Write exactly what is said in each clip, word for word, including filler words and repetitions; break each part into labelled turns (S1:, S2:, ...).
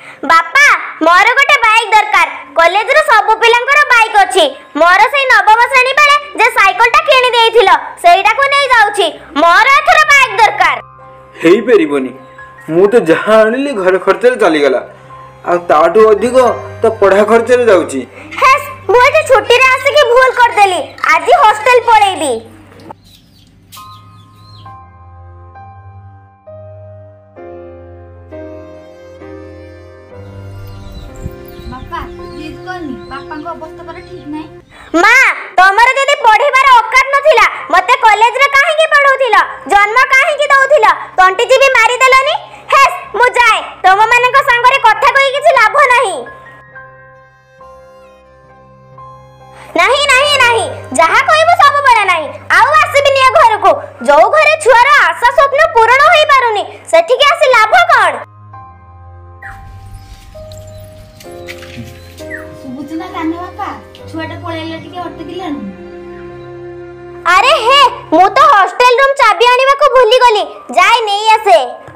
S1: बापा मोर गोटे बाइक दरकार। कॉलेज रो सब पिलांकर बाइक अछि। मोर सेई नवम श्रेणी बेले जे साइकिल टा किनि देइथिलो सेईटा को नै जाउछि। मोर एथरा बाइक दरकार।
S2: हेई परिबोनी मु तो जहां आनिली घर खर्च रे चली गला आ ताटू अधिक तो पढ़ा खर्च रे जाउछि।
S1: हेस मु जे छुट्टी रे आसी के भूल कर देली। आज हॉस्टल पळेबी।
S3: बापा प्लीज करनी बापा को अवस्था पर ठीक नै।
S1: मां तमर जदी पढिबार औकात नथिला मते कॉलेज रे काहे की पढौथिला जन्म काहे की दउथिला तंटी जी भी मारी देलनी। हेस मु जाय तम माने को संग रे कथा कहि किछि लाभ नाही। नाही नाही नाही जहा कहबो सब बडा नाही आउ आसीबी निया घर को। जो घरे छुआर आशा स्वप्न पूर्ण होई पारुनी सेठी के आसी लाभ कोन।
S3: सुबुचना कान्हे बापा छुआटा पळेला टिके अटकिलानी।
S1: अरे हे मु तो हॉस्टल रूम चाबी आनिबा को भूली गली जाय नेई आसे।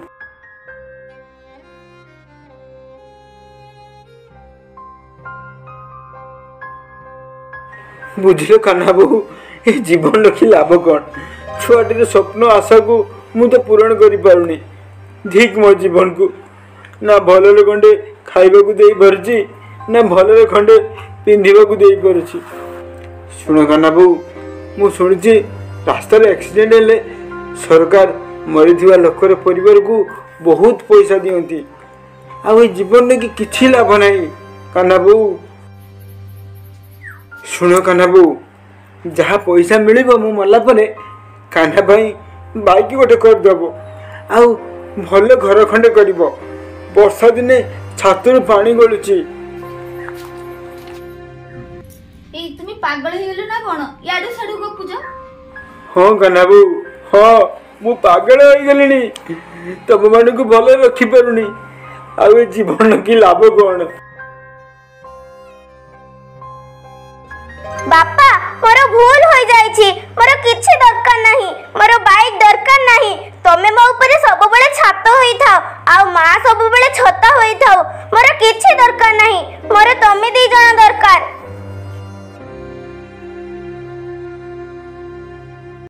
S2: बुझिलो कान्हा बहु ए जीवन रखी लाभ कौन। छुआटीर स्वप्न आशा को मु तो पूरण करि पारुनी। ठीक मो जीवन को ना भलरे खंडे खाइबा को देई परछि ना भलरे खंडे पिंधिबा को देई परछि। सुनो कान्हा बहु मु सुनिछि रास्ता रे एक्सीडेंट हेले सरकार मरिथिबा लोकर परिवार को बहुत पैसा दियंती। आ ए जीवन रे किछि लाभ नाही कान्हा बहु। सुनो कान्हा बहु जहाँ पैसा मिलिबो मु मल्ला परे कान्हा भाई बाइक गोटे कर दबो आउ भले घर खंडे करिवो। वर्षा दिने छातरु पानी गलुची।
S3: ए तुमी पागल हे गेलो ना कोन याडू साडू गपुज।
S2: हां कान्हा बहु हां मु पागल हो गेलिनी। तब माने को भले रखी पारुनी आ ए जीवन की लाभ कोन।
S1: बापा मोर भूल हो जाइछि। मोर किछि दरकार नाही। मोर बाइक दरकार नाही। तमे मो ऊपर सब बेले छात होई थाओ आ मां सब बेले छता होई थाओ। मोर किछि दरकार नाही।